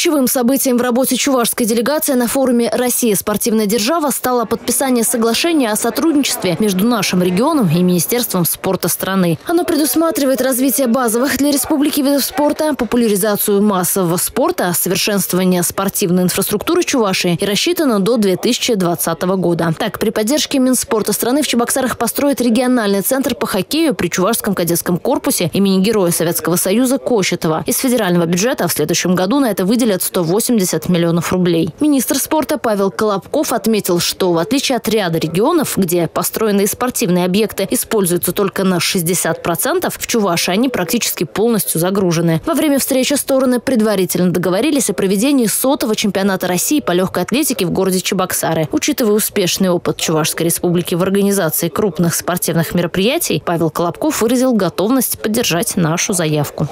Ключевым событием в работе чувашской делегации на форуме «Россия. Спортивная держава» стало подписание соглашения о сотрудничестве между нашим регионом и Министерством спорта страны. Оно предусматривает развитие базовых для республики видов спорта, популяризацию массового спорта, совершенствование спортивной инфраструктуры Чувашии и рассчитано до 2020 года. Так, при поддержке Минспорта страны в Чебоксарах построят региональный центр по хоккею при Чувашском кадетском корпусе имени Героя Советского Союза Кощетова. Из федерального бюджета в следующем году на это выделят 180 миллионов рублей. Министр спорта Павел Колобков отметил, что в отличие от ряда регионов, где построенные спортивные объекты используются только на 60%, в Чувашии они практически полностью загружены. Во время встречи стороны предварительно договорились о проведении 100-го чемпионата России по легкой атлетике в городе Чебоксары. Учитывая успешный опыт Чувашской республики в организации крупных спортивных мероприятий, Павел Колобков выразил готовность поддержать нашу заявку.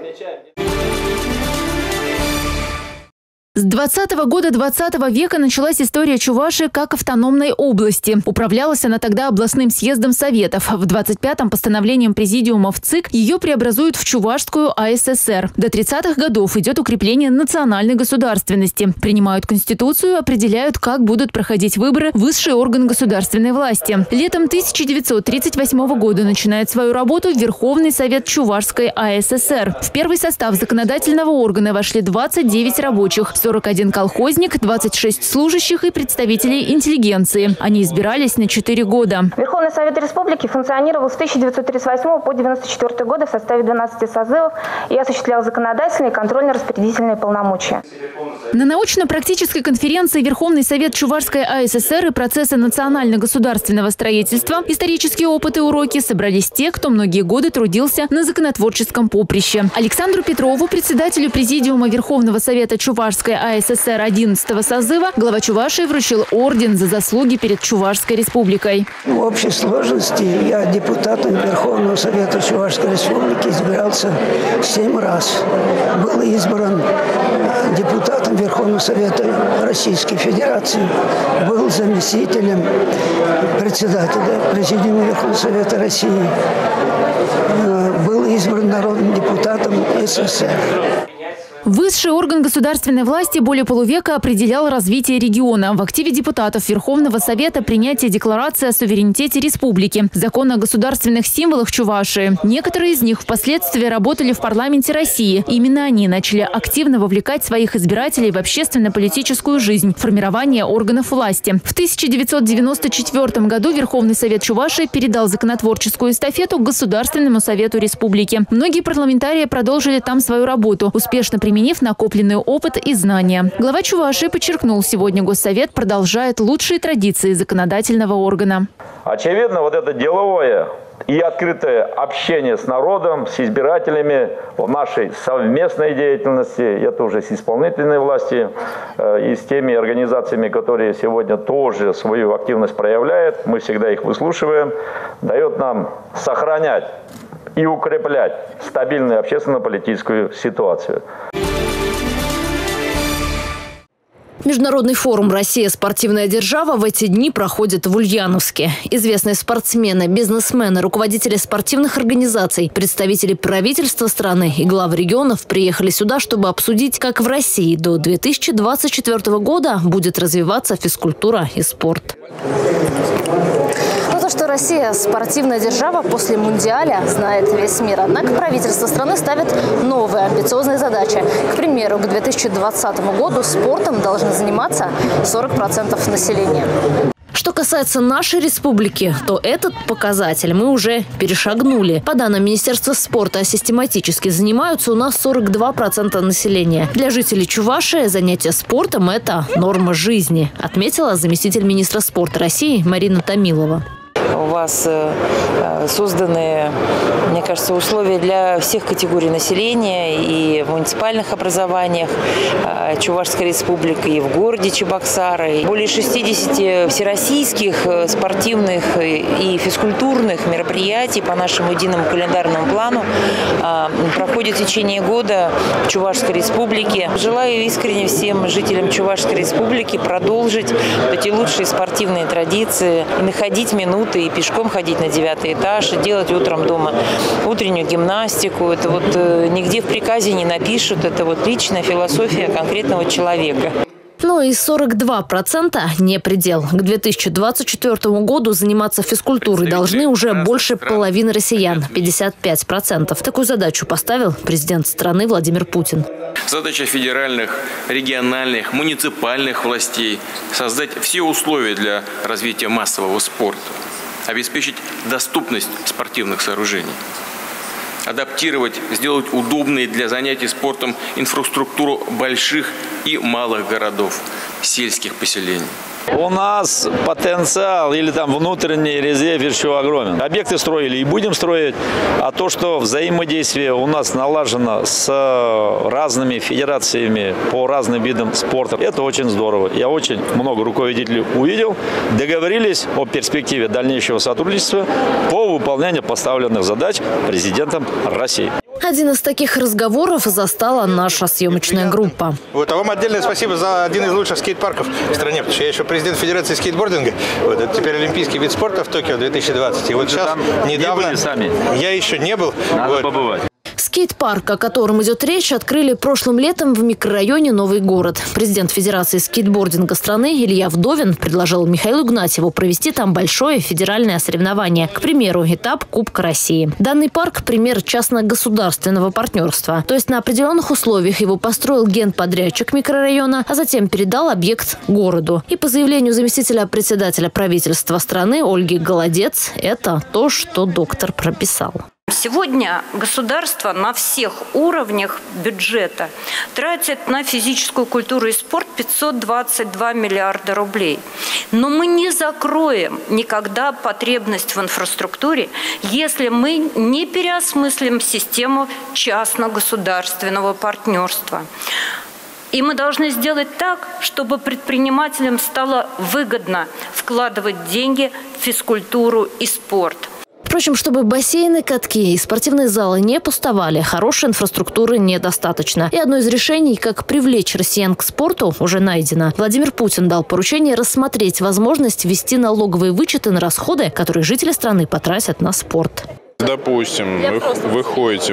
С 20-го года 20 века началась история Чувашии как автономной области. Управлялась она тогда областным съездом советов. В 25-м постановлением президиума в ЦИК ее преобразуют в Чувашскую АССР. До 30-х годов идет укрепление национальной государственности. Принимают конституцию, определяют, как будут проходить выборы в высший орган государственной власти. Летом 1938 года начинает свою работу Верховный совет Чувашской АССР. В первый состав законодательного органа вошли 29 рабочих, 41 колхозник, 26 служащих и представителей интеллигенции. Они избирались на 4 года. Верховный совет республики функционировал с 1938 по 1994 годы в составе 12 созывов и осуществлял законодательные и контрольно-распорядительные полномочия. На научно-практической конференции Верховный совет Чувашской АССР и процессы национально-государственного строительства, исторические опыты и уроки собрались те, кто многие годы трудился на законотворческом поприще. Александру Петрову, председателю президиума Верховного совета Чувашской АССР 11-го созыва, глава Чувашии вручил орден за заслуги перед Чувашской республикой. В общей сложности я депутатом Верховного совета Чувашской республики избирался 7 раз. Был избран депутатом Верховного совета Российской Федерации, был заместителем председателя президиума Верховного совета России, был избран народным депутатом СССР. Высший орган государственной власти более полувека определял развитие региона. В активе депутатов Верховного совета принятие декларации о суверенитете республики, закон о государственных символах Чувашии. Некоторые из них впоследствии работали в парламенте России. Именно они начали активно вовлекать своих избирателей в общественно-политическую жизнь, формирование органов власти. В 1994 году Верховный совет Чувашии передал законотворческую эстафету Государственному совету республики. Многие парламентарии продолжили там свою работу, успешно применив накопленный опыт и знания. Глава Чувашии подчеркнул, сегодня Госсовет продолжает лучшие традиции законодательного органа. Очевидно, вот это деловое и открытое общение с народом, с избирателями в нашей совместной деятельности, это уже с исполнительной властью и с теми организациями, которые сегодня тоже свою активность проявляют, мы всегда их выслушиваем, дает нам сохранять и укреплять стабильную общественно-политическую ситуацию. Международный форум «Россия. Спортивная держава» в эти дни проходит в Ульяновске. Известные спортсмены, бизнесмены, руководители спортивных организаций, представители правительства страны и главы регионов приехали сюда, чтобы обсудить, как в России до 2024 года будет развиваться физкультура и спорт. То, что Россия – спортивная держава после Мундиаля, знает весь мир. Однако правительство страны ставит новые амбициозные задачи. К примеру, к 2020 году спортом должны заниматься 40% населения. Что касается нашей республики, то этот показатель мы уже перешагнули. По данным Министерства спорта, систематически занимаются у нас 42% населения. Для жителей Чувашии занятие спортом – это норма жизни, отметила заместитель министра спорта России Марина Томилова. У вас созданы, мне кажется, условия для всех категорий населения и в муниципальных образованиях Чувашской республики, и в городе Чебоксары. Более 60 всероссийских спортивных и физкультурных мероприятий по нашему единому календарному плану проходит в течение года в Чувашской республике. Желаю искренне всем жителям Чувашской республики продолжить эти лучшие спортивные традиции и находить минуты и пешком ходить на 9-й этаж, делать утром дома утреннюю гимнастику. Это вот нигде в приказе не напишут. Это вот личная философия конкретного человека. Но и 42% не предел. К 2024 году заниматься физкультурой должны уже больше половины россиян – 55%. Такую задачу поставил президент страны Владимир Путин. Задача федеральных, региональных, муниципальных властей – создать все условия для развития массового спорта, обеспечить доступность спортивных сооружений, адаптировать, сделать удобной для занятий спортом инфраструктуру больших и малых городов, сельских поселений. У нас потенциал или там внутренний резерв еще огромен. Объекты строили и будем строить, а то, что взаимодействие у нас налажено с разными федерациями по разным видам спорта, это очень здорово. Я очень много руководителей увидел, договорились о перспективе дальнейшего сотрудничества по выполнению поставленных задач президентом России. Один из таких разговоров застала наша съемочная группа. Вот, а вам отдельное спасибо за один из лучших скейт-парков в стране, потому что я еще президент Федерации скейтбординга. Вот, это теперь олимпийский вид спорта в Токио 2020. И вот сейчас недавно я еще не был. Надо побывать. Скейт-парк, о котором идет речь, открыли прошлым летом в микрорайоне Новый город. Президент Федерации скейтбординга страны Илья Вдовин предложил Михаилу Игнатьеву провести там большое федеральное соревнование. К примеру, этап Кубка России. Данный парк – пример частно-государственного партнерства. То есть на определенных условиях его построил генподрядчик микрорайона, а затем передал объект городу. И по заявлению заместителя председателя правительства страны Ольги Голодец, это то, что доктор прописал. Сегодня государство на всех уровнях бюджета тратит на физическую культуру и спорт 522 миллиарда рублей. Но мы не закроем никогда потребность в инфраструктуре, если мы не переосмыслим систему частно-государственного партнерства. И мы должны сделать так, чтобы предпринимателям стало выгодно вкладывать деньги в физкультуру и спорт. Впрочем, чтобы бассейны, катки и спортивные залы не пустовали, хорошей инфраструктуры недостаточно. И одно из решений, как привлечь россиян к спорту, уже найдено. Владимир Путин дал поручение рассмотреть возможность ввести налоговые вычеты на расходы, которые жители страны потратят на спорт. Допустим, вы ходите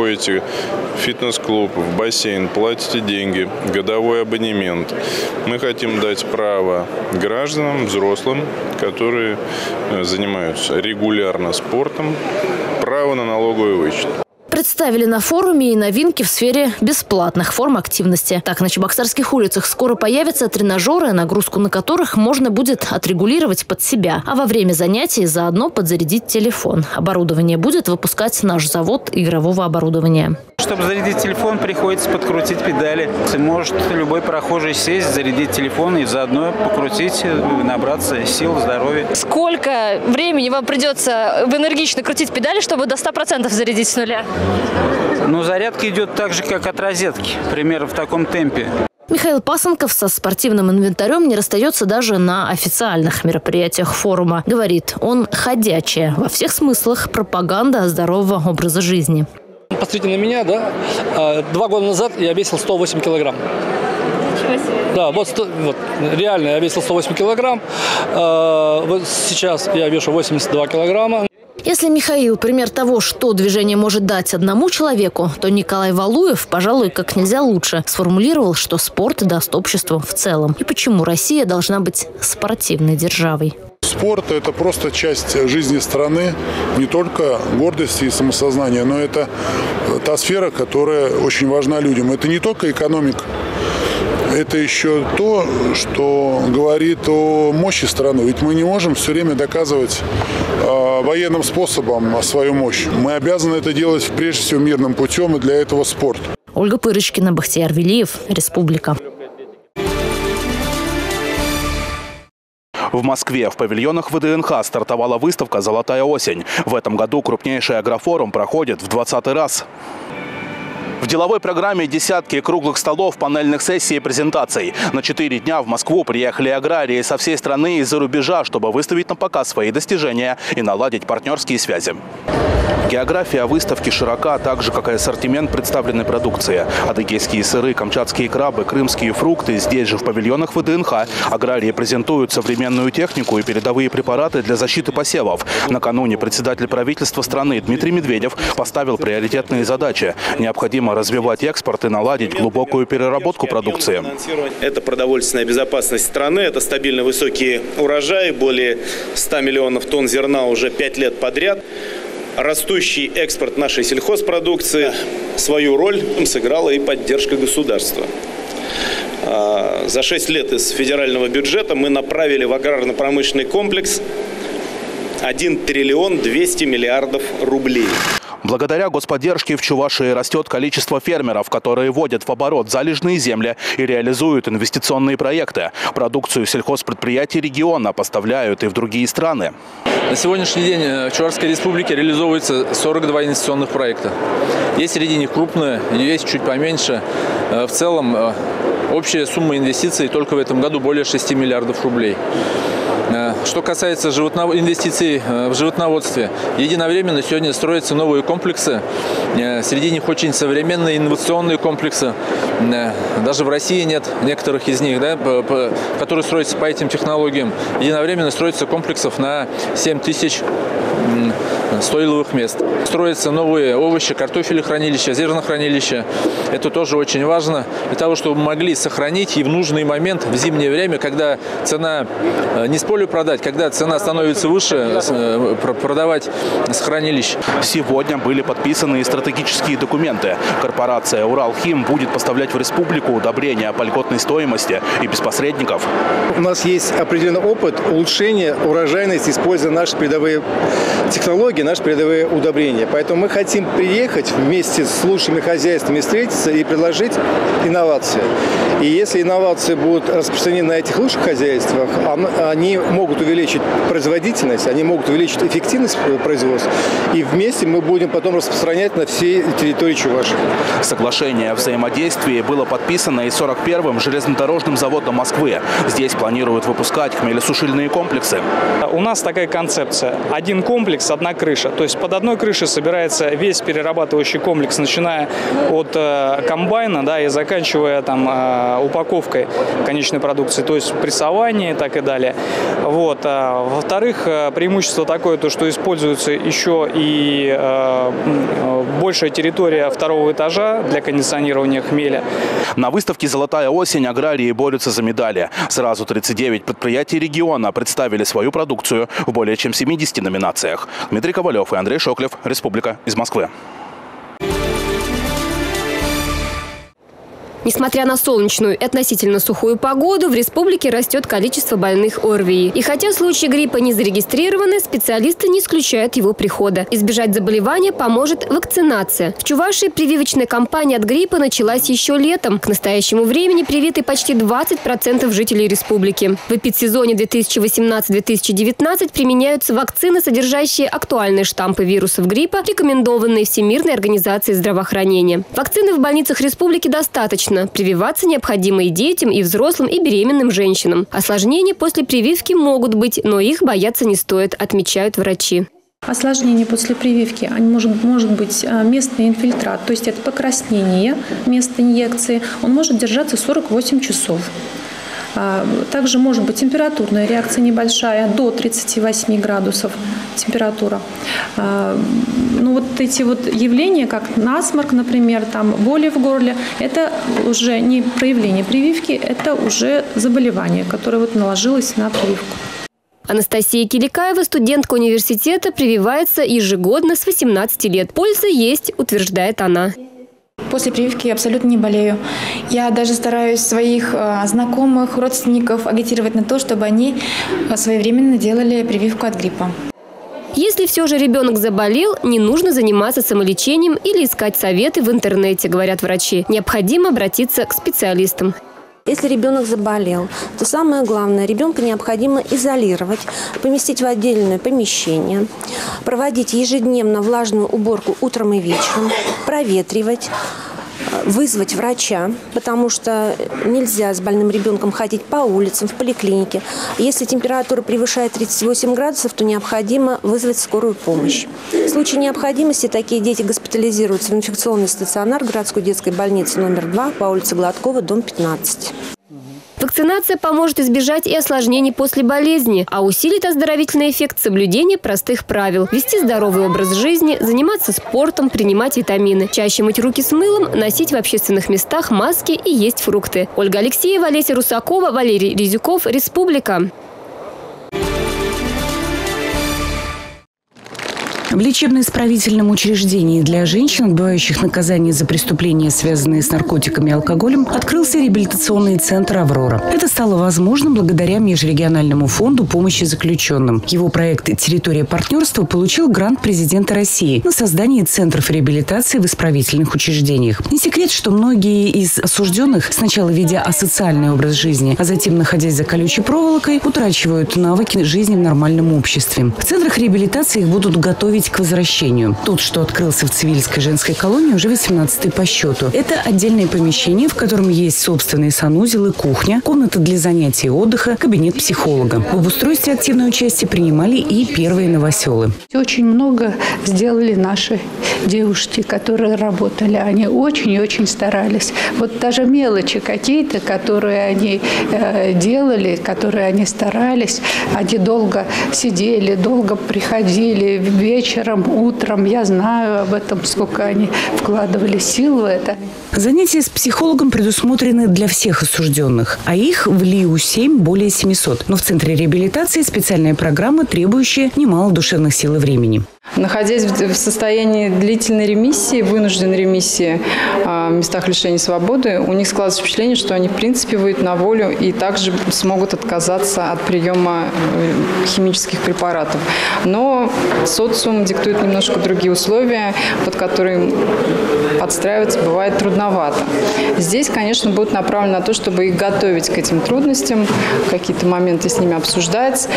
в фитнес-клуб, в бассейн, платите деньги, годовой абонемент. Мы хотим дать право гражданам, взрослым, которые занимаются регулярно спортом, право на налоговый вычет. Представили на форуме и новинки в сфере бесплатных форм активности. Так, на чебоксарских улицах скоро появятся тренажеры, нагрузку на которых можно будет отрегулировать под себя. А во время занятий заодно подзарядить телефон. Оборудование будет выпускать наш завод игрового оборудования. Чтобы зарядить телефон, приходится подкрутить педали. Может любой прохожий сесть, зарядить телефон и заодно покрутить, набраться сил, здоровья. Сколько времени вам придется энергично крутить педали, чтобы до 100% зарядить с нуля? Ну, зарядка идет так же, как от розетки, примерно в таком темпе. Михаил Пасынков со спортивным инвентарем не расстается даже на официальных мероприятиях форума. Говорит, он ходячая, во всех смыслах пропаганда здорового образа жизни. Посмотрите на меня, да? 2 года назад я весил 108 килограмм. Да, вот реально я весил 108 килограмм. Вот сейчас я вешу 82 килограмма. Если Михаил – пример того, что движение может дать одному человеку, то Николай Валуев, пожалуй, как нельзя лучше сформулировал, что спорт даст обществу в целом. И почему Россия должна быть спортивной державой. Спорт – это просто часть жизни страны, не только гордости и самосознания, но это та сфера, которая очень важна людям. Это не только экономика. Это еще то, что говорит о мощи страны. Ведь мы не можем все время доказывать военным способом свою мощь. Мы обязаны это делать прежде всего мирным путем, и для этого спорт. Ольга Пырочкина, Бахтияр Велиев, Республика. В Москве в павильонах ВДНХ стартовала выставка «Золотая осень». В этом году крупнейший агрофорум проходит в 20-й раз. В деловой программе десятки круглых столов, панельных сессий и презентаций. На 4 дня в Москву приехали аграрии со всей страны и из-за рубежа, чтобы выставить на показ свои достижения и наладить партнерские связи. География выставки широка, так же, как и ассортимент представленной продукции. Адыгейские сыры, камчатские крабы, крымские фрукты. Здесь же в павильонах ВДНХ аграрии презентуют современную технику и передовые препараты для защиты посевов. Накануне председатель правительства страны Дмитрий Медведев поставил приоритетные задачи. Необходимо развивать экспорт и наладить глубокую переработку продукции. Это продовольственная безопасность страны, это стабильно высокие урожаи, более 100 миллионов тонн зерна уже 5 лет подряд. Растущий экспорт нашей сельхозпродукции. Свою роль сыграла и поддержка государства. За 6 лет из федерального бюджета мы направили в аграрно-промышленный комплекс 1 триллион 200 миллиардов рублей. Благодаря господдержке в Чувашии растет количество фермеров, которые вводят в оборот залежные земли и реализуют инвестиционные проекты. Продукцию сельхозпредприятий региона поставляют и в другие страны. На сегодняшний день в Чувашской республике реализовывается 42 инвестиционных проекта. Есть среди них крупные, есть чуть поменьше. В целом общая сумма инвестиций только в этом году более 6 миллиардов рублей. Что касается инвестиций в животноводстве, единовременно сегодня строятся новые комплексы. Среди них очень современные инновационные комплексы. Даже в России нет некоторых из них, которые строятся по этим технологиям. Единовременно строятся комплексов на 7 тысяч стойловых мест. Строятся новые овощи, картофелехранилища, зернохранилища. Это тоже очень важно для того, чтобы мы могли сохранить и в нужный момент, в зимнее время, когда цена не с поля продать, когда цена становится выше, продавать с хранилищ. Сегодня были подписаны стратегические документы. Корпорация «Уралхим» будет поставлять в республику удобрения по льготной стоимости и без посредников. У нас есть определенный опыт улучшения урожайности, используя наши передовые технологии, наши передовые удобрения. Поэтому мы хотим приехать вместе с лучшими хозяйствами, встретиться и предложить инновации. И если инновации будут распространены на этих лучших хозяйствах, они могут увеличить производительность, они могут увеличить эффективность производства. И вместе мы будем потом распространять на всей территории Чувашии. Соглашение о взаимодействии было подписано и 41-м железнодорожным заводом Москвы. Здесь планируют выпускать хмелесушильные комплексы. У нас такая концепция. Один комплекс, одна крыша. То есть под одной крышей собирается весь перерабатывающий комплекс, начиная от комбайна, и заканчивая упаковкой конечной продукции, то есть прессование, так и далее. Во-вторых, преимущество такое, что используется еще и большая территория второго этажа для кондиционирования хмеля. На выставке «Золотая осень» аграрии борются за медали. Сразу 39 предприятий региона представили свою продукцию в более чем 70 номинациях. Дмитрий Ковалев и Андрей Шоклев. Республика из Москвы. Несмотря на солнечную и относительно сухую погоду, в республике растет количество больных ОРВИ. И хотя случаи гриппа не зарегистрированы, специалисты не исключают его прихода. Избежать заболевания поможет вакцинация. В Чувашии прививочная кампания от гриппа началась еще летом. К настоящему времени привиты почти 20% жителей республики. В эпидсезоне 2018-2019 применяются вакцины, содержащие актуальные штампы вирусов гриппа, рекомендованные Всемирной организацией здравоохранения. Вакцины в больницах республики достаточно. Прививаться необходимо и детям, и взрослым, и беременным женщинам. Осложнения после прививки могут быть, но их бояться не стоит, отмечают врачи. Осложнение после прививки может быть местный инфильтрат, то есть это покраснение места инъекции. Он может держаться 48 часов. Также может быть температурная реакция небольшая, до 38 градусов температура. Эти явления, как насморк, например, боли в горле, это уже не проявление прививки, это уже заболевание, которое наложилось на прививку. Анастасия Киликаева, студентка университета, прививается ежегодно с 18 лет. Польза есть, утверждает она. После прививки я абсолютно не болею. Я даже стараюсь своих знакомых, родственников агитировать на то, чтобы они своевременно делали прививку от гриппа. Если все же ребенок заболел, не нужно заниматься самолечением или искать советы в интернете, говорят врачи. Необходимо обратиться к специалистам. Если ребенок заболел, то самое главное, ребенка необходимо изолировать, поместить в отдельное помещение, проводить ежедневно влажную уборку утром и вечером, проветривать, вызвать врача, потому что нельзя с больным ребенком ходить по улицам, в поликлинике. Если температура превышает 38 градусов, то необходимо вызвать скорую помощь. В случае необходимости такие дети госпитализируются в инфекционный стационар городской детской больницы номер 2 по улице Гладкова, дом 15. Вакцинация поможет избежать и осложнений после болезни, а усилит оздоровительный эффект соблюдения простых правил. Вести здоровый образ жизни, заниматься спортом, принимать витамины. Чаще мыть руки с мылом, носить в общественных местах маски и есть фрукты. Ольга Алексеева, Олеся Русакова, Валерий Резюков. Республика. В лечебно-исправительном учреждении для женщин, отбывающих наказание за преступления, связанные с наркотиками и алкоголем, открылся реабилитационный центр «Аврора». Это стало возможно благодаря Межрегиональному фонду помощи заключенным. Его проект «Территория партнерства» получил грант президента России на создание центров реабилитации в исправительных учреждениях. Не секрет, что многие из осужденных, сначала ведя асоциальный образ жизни, а затем, находясь за колючей проволокой, утрачивают навыки жизни в нормальном обществе. В центрах реабилитации их будут готовить к возвращению. Тот, что открылся в Цивильской женской колонии, уже 18-й по счету. Это отдельное помещение, в котором есть собственный санузел и кухня, комната для занятий и отдыха, кабинет психолога. В обустройстве активное участие принимали и первые новоселы. Очень много сделали наши девушки, которые работали. Они очень и очень старались. Вот даже мелочи какие-то, которые они делали, которые они старались, они долго сидели, долго приходили вечером, утром. Я знаю об этом, сколько они вкладывали сил в это. Занятия с психологом предусмотрены для всех осужденных, а их в ЛИУ-7 более 700. Но в центре реабилитации специальная программа, требующая немало душевных сил и времени. Находясь в состоянии длительной ремиссии, вынужденной ремиссии в местах лишения свободы, у них складывается впечатление, что они в принципе выйдут на волю и также смогут отказаться от приема химических препаратов. Но социум диктует немножко другие условия, под которые подстраиваться бывает трудновато. Здесь, конечно, будут направлены на то, чтобы их готовить к этим трудностям, какие-то моменты с ними обсуждать.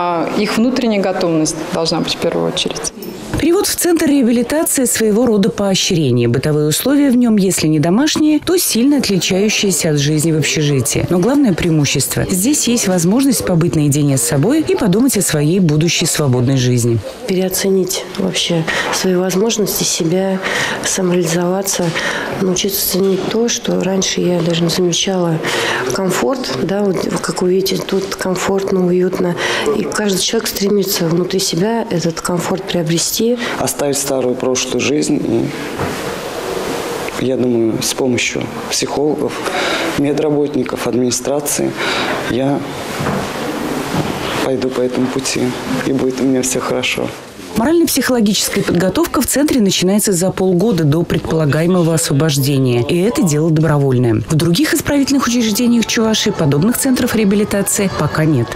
Их внутренняя готовность должна быть в первую очередь. Перевод в центр реабилитации – своего рода поощрение. Бытовые условия в нем, если не домашние, то сильно отличающиеся от жизни в общежитии. Но главное преимущество – здесь есть возможность побыть наедине с собой и подумать о своей будущей свободной жизни. Переоценить вообще свои возможности, себя, самореализоваться, научиться ценить то, что раньше я даже не замечала. Комфорт, да, вот как вы видите, тут комфортно, уютно. И каждый человек стремится внутри себя этот комфорт приобрести. Оставить старую прошлую жизнь. И, я думаю, с помощью психологов, медработников, администрации я пойду по этому пути. И будет у меня все хорошо. Морально-психологическая подготовка в центре начинается за полгода до предполагаемого освобождения. И это дело добровольное. В других исправительных учреждениях Чувашии подобных центров реабилитации пока нет.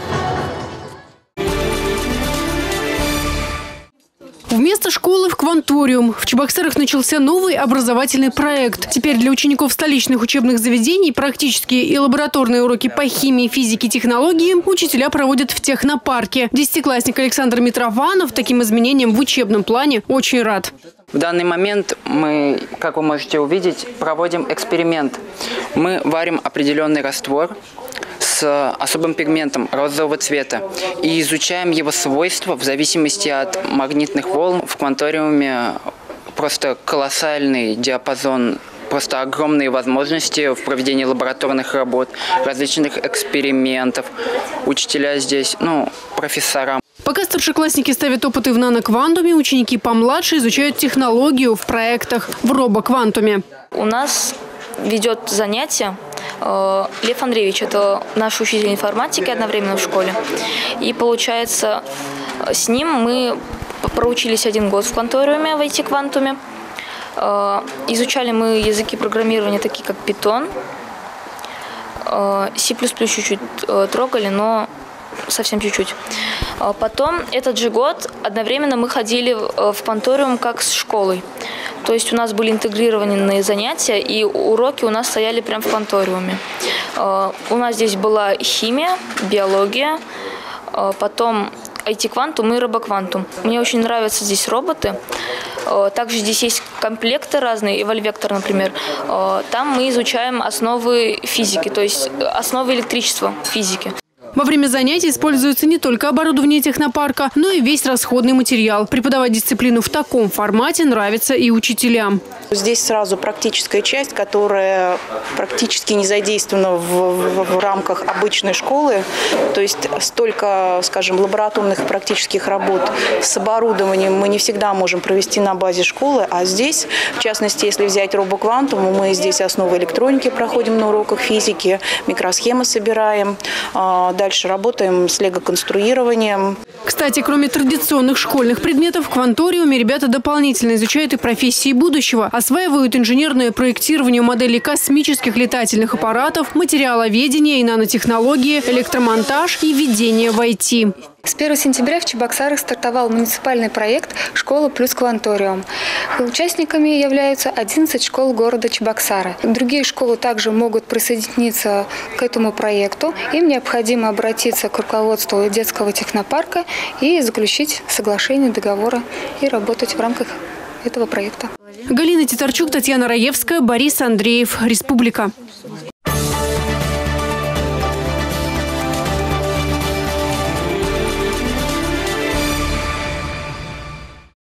Вместо школы в Кванториум. В Чебоксарах начался новый образовательный проект. Теперь для учеников столичных учебных заведений практические и лабораторные уроки по химии, физике и технологии учителя проводят в технопарке. Десятиклассник Александр Митрофанов таким изменениям в учебном плане очень рад. В данный момент мы, как вы можете увидеть, проводим эксперимент. Мы варим определенный раствор с особым пигментом розового цвета и изучаем его свойства в зависимости от магнитных волн. В Кванториуме просто колоссальный диапазон, просто огромные возможности в проведении лабораторных работ, различных экспериментов. Учителя здесь, профессора. Пока старшеклассники ставят опыты в наноквантуме, ученики помладше изучают технологию в проектах в робоквантуме. У нас ведет занятия Лев Андреевич, это наш учитель информатики одновременно в школе. И получается, с ним мы проучились 1 год в Кванториуме, в IT-квантуме. Изучали мы языки программирования, такие как Python. C++ чуть-чуть трогали, но совсем чуть-чуть. Потом, этот же год, одновременно мы ходили в Кванториум как с школой. То есть у нас были интегрированные занятия, и уроки у нас стояли прямо в Кванториуме. У нас здесь была химия, биология, потом IT-квантум и робоквантум. Мне очень нравятся здесь роботы. Также здесь есть комплекты разные, эвольвектор, например. Там мы изучаем основы физики, то есть основы электричества физики. Во время занятий используется не только оборудование технопарка, но и весь расходный материал. Преподавать дисциплину в таком формате нравится и учителям. Здесь сразу практическая часть, которая практически не задействована в рамках обычной школы. То есть столько, скажем, лабораторных и практических работ с оборудованием мы не всегда можем провести на базе школы. А здесь, в частности, если взять робоквантум, мы здесь основы электроники проходим на уроках физики, микросхемы собираем. Дальше работаем с лего-конструированием. Кстати, кроме традиционных школьных предметов, в кванториуме ребята дополнительно изучают и профессии будущего. Осваивают инженерное проектирование моделей космических летательных аппаратов, материаловедение и нанотехнологии, электромонтаж и введение в IT. С 1 сентября в Чебоксарах стартовал муниципальный проект «Школа плюс кванториум». Участниками являются 11 школ города Чебоксары. Другие школы также могут присоединиться к этому проекту. Им необходимо обратиться к руководству детского технопарка и заключить соглашение договора и работать в рамках этого проекта. Галина Титарчук, Татьяна Раевская, Борис Андреев. Республика.